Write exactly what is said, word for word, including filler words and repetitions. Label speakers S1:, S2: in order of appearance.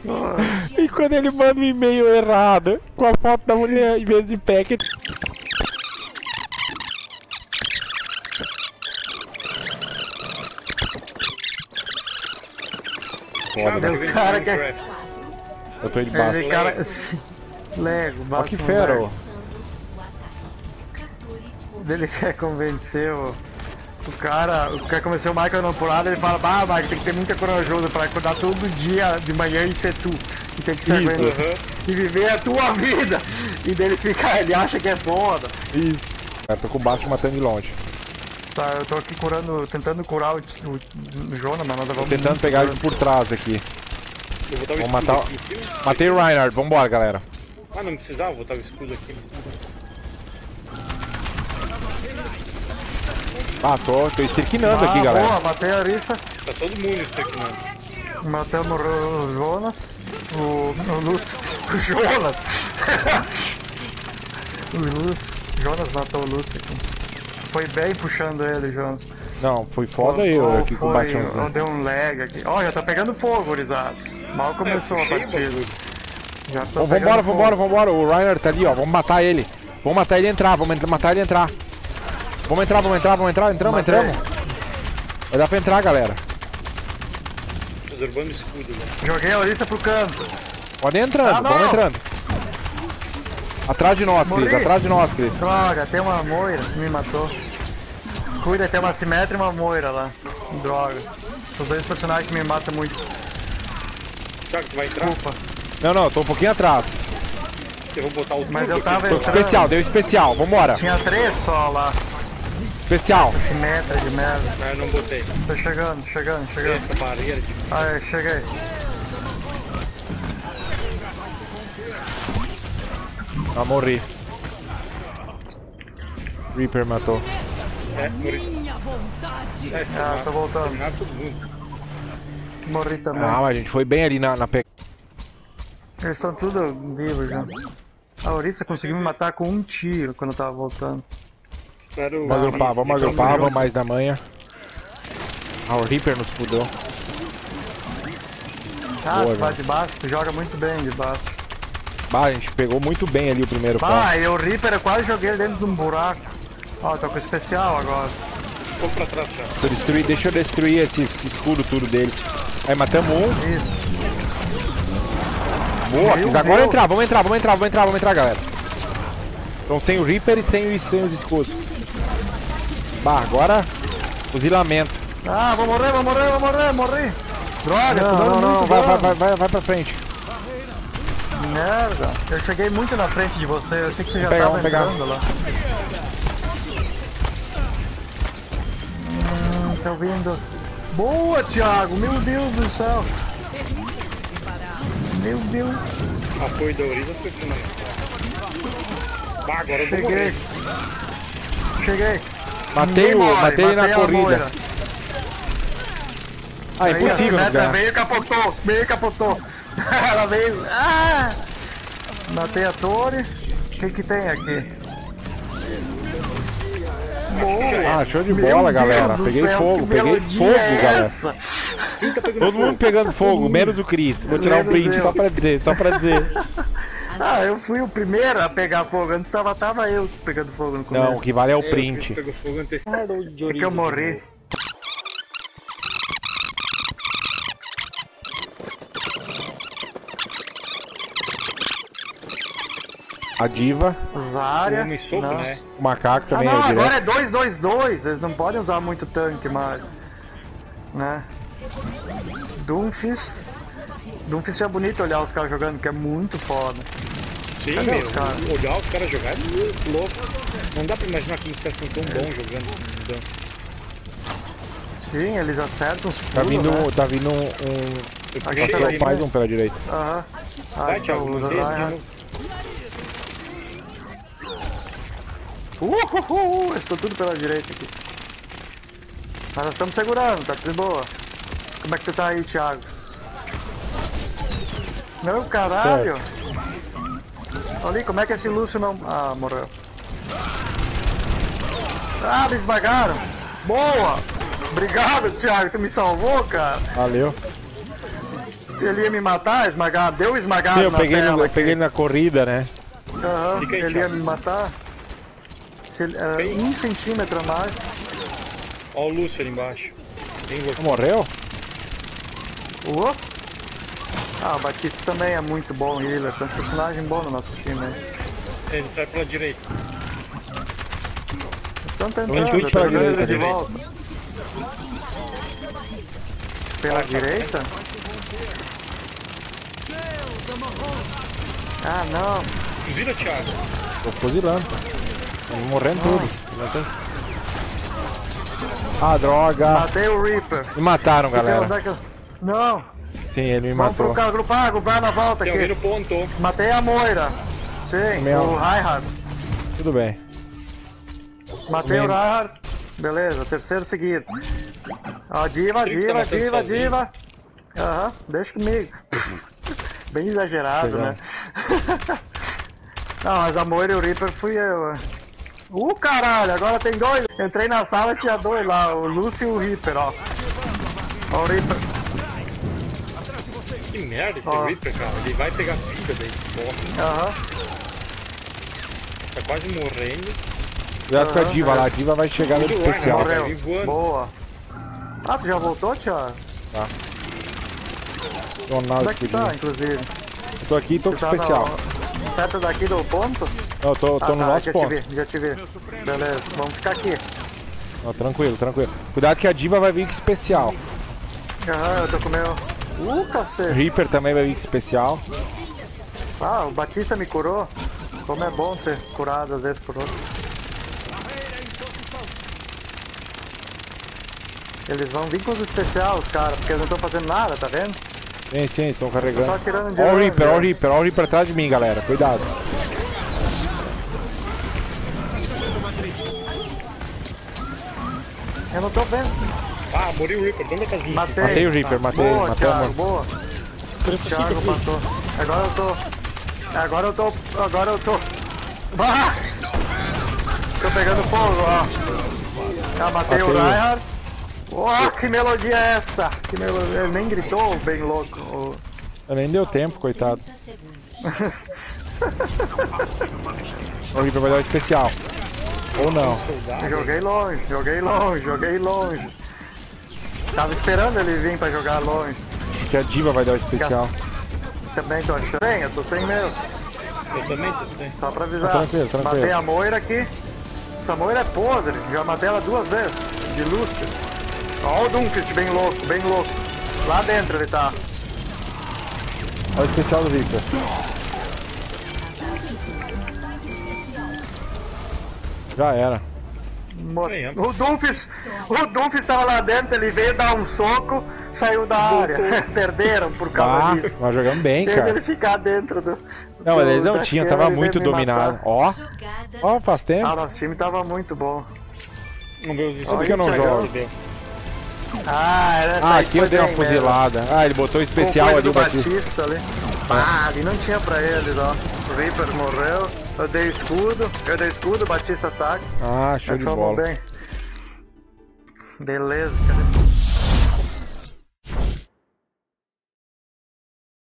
S1: E quando ele manda um e-mail errado, com a foto da mulher em vez de packet. Foda,
S2: Meu
S1: né?
S2: cara quer...
S1: Eu tô aí de baixo.
S2: Esse cara... Lego,
S1: Olha que fera, ó.
S2: Ele quer convencer o... O cara, o cara convenceu o Michael não por nada, ele fala, bah, Michael, tem que ter muita corajoso pra acordar todo dia de manhã e ser tu. E tem que ser
S1: Isso,
S2: aguentando.
S1: uhum.
S2: E viver a tua vida. E dele fica, ele acha que é foda.
S1: Isso. Eu tô com o baixo matando de longe.
S2: Tá, eu tô aqui curando, tentando curar o, o, o Jonas, mas nós
S1: Tô
S2: vamos...
S1: tentando pegar ele por trás aqui.
S3: Eu vou botar o
S1: Vamos
S3: escudo
S1: matar...
S3: aqui em cima.
S1: Matei o Reinhardt, vambora, galera.
S3: Ah, não precisava botar o escudo aqui em cima.
S1: Ah, tô, tô esterquinando
S2: ah,
S1: aqui, galera.
S2: Boa, matei a Arissa,
S3: Tá todo mundo estaquinando.
S2: matamos o Jonas, o, o Lúcio, o Jonas. O Lúcio, Jonas matou o Lúcio aqui. Foi bem puxando ele, Jonas.
S1: Não, foi foda eu
S2: Ou
S1: aqui com o
S2: foi,
S1: baixãozinho.
S2: deu um lag aqui. Ó, já tá pegando fogo, gurizada. Mal começou a partida. Já tô
S1: Ô,
S2: pegando
S1: vambora,
S2: fogo.
S1: vambora, vambora. O Reinhardt tá ali, ó. Vamos matar ele. Vamos matar ele e entrar. Vamos ent- matar ele e entrar. Vamos entrar, vamos entrar, vamos entrar. Entramos,
S2: Matei.
S1: entramos. Vai dar pra entrar, galera.
S3: Tô derrubando escudo, né?
S2: Joguei a Larissa pro canto.
S1: Pode ir entrando,
S2: Ah, não.
S1: vamos entrando. Atrás de nós,
S2: Morri.
S1: Cris. Atrás de nós, Cris.
S2: Droga, tem uma moira que me matou. Cuida, tem uma simetra e uma moira lá. Droga. Os dois personagens que me matam muito.
S3: Thiago, tu vai entrar?
S2: Desculpa.
S1: Não, não, tô um pouquinho atrás.
S3: Eu vou botar o
S2: Mas
S3: turbo
S2: eu tava
S3: aqui.
S2: entrando.
S1: Especial, deu especial. Vambora.
S2: Tinha três só lá.
S1: Especial.
S2: Simetra de merda.
S3: Ah, eu não botei.
S2: Tô chegando, chegando, chegando.
S3: Essa barreira de...
S2: Aí, cheguei.
S1: Ah, morri. Reaper matou.
S3: É, morri. É,
S2: Ah, tô voltando.
S3: terminar todo mundo.
S2: Morri também.
S1: Ah, mas a gente foi bem ali na, na pe...
S2: Eles estão tudo vivos já. A Orisa conseguiu me matar com um tiro quando eu tava voltando.
S3: Espero...
S1: Vamos agrupar, vamos
S3: Então,
S1: agrupar,
S3: melhor.
S1: vamos mais da manhã. Ah, o Reaper nos fudeu.
S2: Ah,
S1: Boa,
S2: tu faz de baixo, tu joga muito bem de baixo.
S1: Bah, a gente pegou muito bem ali o primeiro ponto.
S2: Ah, e o Reaper eu quase joguei ele dentro de um buraco. Ó, tô com especial agora.
S3: Vou pra trás, já.
S1: Deixa eu destruir, deixa eu destruir esse, esse escudo tudo dele. Aí matamos um.
S2: Isso.
S1: Boa,
S2: Meu
S1: Cris. Agora
S2: Deus.
S1: entrar, vamos entrar, vamos entrar, vamos entrar, vamos entrar, galera. Então sem o Reaper e sem, sem os escudos. Bah, agora fuzilamento.
S2: Ah, vou morrer, vou morrer, vou morrer, morri. Droga, tô
S1: Não,
S2: dando
S1: não, não,
S2: muito
S1: vai, vai,
S2: dano.
S1: vai, vai, vai pra frente.
S2: Merda, eu cheguei muito na frente de você, eu achei que você já
S1: Vamos pegar,
S2: tava
S1: vamos pegar.
S2: entrando lá. Hum, tá vindo. Boa, Thiago, meu Deus do céu. Meu Deus.
S3: Apoio da Orisa foi fundamental. Bah, agora eu vou
S2: Cheguei.
S3: morrer.
S2: Cheguei.
S1: Matei,
S2: Ninguém
S1: o,
S2: morre,
S1: matei ele na
S2: a
S1: corrida.
S2: moira.
S1: Ah,
S2: Aí,
S1: impossível
S2: a
S1: nos
S2: Simetra
S1: ganhar.
S2: veio e capotou, veio e capotou. Ela veio. Ah! Matei a torre. O que que tem aqui? Boa!
S1: Ah, show de
S2: Meu
S1: bola,
S2: Deus
S1: galera.
S2: do
S1: Peguei
S2: céu,
S1: fogo,
S2: que
S1: peguei
S2: melodia
S1: fogo,
S2: é
S1: galera.
S2: essa?
S1: Todo mundo pegando fogo, menos o Chris. Vou tirar um
S2: Menos
S1: print
S2: eu.
S1: só pra dizer, só pra dizer.
S2: Ah, eu fui o primeiro a pegar fogo. Antes tava, tava eu pegando fogo no começo.
S1: Não, o que vale é o
S3: É,
S1: print.
S3: Pegou fogo antecipado de
S2: É
S3: Orisa.
S2: que eu morri.
S1: A diva,
S2: Zarya.
S3: Homem soco,
S2: não.
S3: né?
S1: o macaco
S2: Ah,
S1: também
S2: não,
S1: é
S2: agora
S1: direto.
S2: é dois dois dois. Eles não podem usar muito tanque mais. Né? Doomfist. Doomfist é bonito olhar os caras jogando, que é muito foda.
S3: Sim,
S2: Cadê
S3: meu.
S2: os caras?
S3: Olhar os caras jogar é muito louco. Não dá pra imaginar como os caras são tão bons jogando. Então,
S2: Sim, eles acertam os pulos,
S1: Tá vindo,
S2: né?
S1: um- tá vindo um. um...
S3: eu
S2: Aqui
S3: puxei
S2: tá
S3: aí,
S1: mais
S3: né?
S1: um pela direita.
S2: Aham. Ah,
S3: Vai,
S2: então
S3: Thiago,
S2: usa-
S3: mantém ele de
S2: ah,
S3: novo.
S2: Uhul, uh, estou tudo pela direita aqui. Mas nós estamos segurando, tá tudo de boa. Como é que tu tá aí, Thiago? Meu caralho! Ali, como é que esse Lúcio não... Ah, morreu. Ah, me esmagaram! Boa! Obrigado, Thiago, tu me salvou, cara!
S1: Valeu.
S2: ele ia me matar, esmagar, deu esmagado
S1: Sim, eu
S2: na
S1: peguei,
S2: tela
S1: no, eu
S2: aqui.
S1: peguei ele na corrida, né?
S2: Aham,
S3: Fica aí,
S2: ele ia
S3: Thiago.
S2: me matar. Se ele, era
S3: Bem.
S2: um centímetro a mais.
S3: Ó o Lúcio ali embaixo. Tem você.
S1: Morreu?
S2: Uou. Ah, o Batista também é muito bom, healer. Tem um personagem bom no nosso time, né?
S3: Ele vai pela direita.
S2: Estão tentando,
S1: Vamos chute
S2: eu tô
S1: pela
S2: jogando
S1: direita,
S2: ele de
S3: direita.
S2: volta. Pela direita? Ah, não.
S3: Fuzila, Thiago.
S1: Tô fuzilando. Tô morrendo tudo. Não tem- Ah, droga.
S2: Matei o Reaper.
S1: Me mataram,
S2: Onde
S1: galera.
S2: é que eu- Não.
S1: Sim, ele me
S2: Vamos pro
S1: matou.
S2: carro, agrupar, agrupar na volta
S3: Tem alguém
S2: aqui.
S3: no ponto.
S2: Matei a Moira. Sim,
S1: Meu.
S2: o Reinhardt.
S1: Tudo bem.
S2: Matei o
S1: Bem.
S2: Reinhardt. Beleza, terceiro seguido. Ó, diva,
S3: Trinta
S2: diva,
S3: matando
S2: diva,
S3: sozinho.
S2: diva. Aham, deixa comigo. Bem exagerado,
S1: Legal.
S2: né? Não, mas a Moira e o Reaper fui eu. é. Uh, caralho, agora tem dois. Entrei na sala, tinha dois lá, o Lúcio e o Reaper, ó. Ó o Reaper.
S3: Que merda esse
S2: Ó.
S3: Reaper, cara. Ele vai pegar vida daí. Nossa,
S2: Aham.
S3: tá quase morrendo.
S1: Cuidado com a
S2: Aham,
S1: diva
S2: é.
S1: lá. A diva vai chegar no
S3: Muito
S1: especial.
S3: bom, né?
S2: Morreu.
S3: Vai vir voando.
S2: Boa. Ah, tu já voltou, Thiago?
S1: Ronaldo
S2: Onde é que tá,
S1: explodiu.
S2: inclusive?
S1: Eu tô aqui e tô com
S2: Tu tá
S1: especial.
S2: no- perto daqui do ponto?
S1: Não, eu tô, tô
S2: Ah,
S1: no
S2: tá,
S1: nosso
S2: já
S1: ponto.
S2: te vi, já te vi. Beleza, vamos ficar aqui.
S1: Não, tranquilo, tranquilo. Cuidado que a diva vai vir com especial.
S2: Aham, eu tô com o meu... Uh,
S1: O
S2: cacete.
S1: Reaper também vai vir com especial.
S2: Ah, o Batista me curou. Como é bom ser curado às vezes por outro. Eles vão vir com os especiais, cara, porque eles não estão fazendo nada, tá vendo?
S1: Sim, sim, estão
S2: Só
S1: carregando.
S2: tirando de
S1: Ó o
S2: longe,
S1: Reaper, ó o
S2: ó.
S1: Reaper, ó o Reaper atrás de mim, galera. Cuidado.
S2: Eu não tô vendo.
S3: Ah, morreu o Reaper. Onde é que as linhas?
S2: Matei.
S1: Matei o Reaper, matei,
S2: Boa,
S1: matei a
S2: Thiago,
S1: mão.
S2: boa. Thiago matou. Agora eu tô... Agora eu tô... Agora eu tô... Ah! Tô pegando fogo, ó. Já matei o
S1: Matei o-
S2: Reinhardt. Oh, que melodia é essa? Que melodia... Ele nem gritou, bem louco. O-
S1: Eu nem deu tempo, coitado. O Reaper vai dar o especial. Ou não.
S3: Soldado.
S2: Joguei longe, joguei longe, joguei longe. Tava esperando ele vir pra jogar longe.
S1: Que a diva vai dar o especial.
S2: Também tô achando. Bem, eu tô sem meu.
S3: Eu também tô sem.
S2: Só pra avisar.
S1: Tá tranquilo, tranquilo.
S2: Matei a Moira aqui. Essa Moira é podre. Já matei ela duas vezes. De Lúcio. Ó o Dunkist, bem louco, bem louco. Lá dentro ele tá.
S1: Olha o especial do Reaper. Já era.
S2: Mo-
S3: Ganhamos.
S2: O Dunkist, o Dunkist tava lá dentro, ele veio dar um soco, saiu da área. Perderam por causa
S1: Ah,
S2: disso.
S1: nós jogamos bem,
S2: Teve ele
S1: cara.
S2: ficar dentro do...
S1: Não, mas
S2: do-
S1: eles não
S2: da
S1: tinham,
S2: câmera
S1: tava
S2: e
S1: muito
S2: veio me
S1: dominado.
S2: matar.
S1: Ó,
S4: Jogada.
S1: ó, faz tempo.
S2: Ah, nosso time tava muito bom.
S3: Vamos ver os
S1: Sabe
S3: isso
S1: que eu não jogo?
S2: Ah, era
S1: Ah, aqui eu dei uma fuzilada. Ah, ele botou o especial ali,
S2: do
S1: o Batista.
S2: Batista ali. Ah, ali não tinha pra eles, ó. O Reaper morreu, eu dei escudo, eu dei escudo, o Batista ataque.
S1: Ah, show
S2: Nós
S1: de
S2: fomos
S1: bola.
S2: bem. Beleza, cara.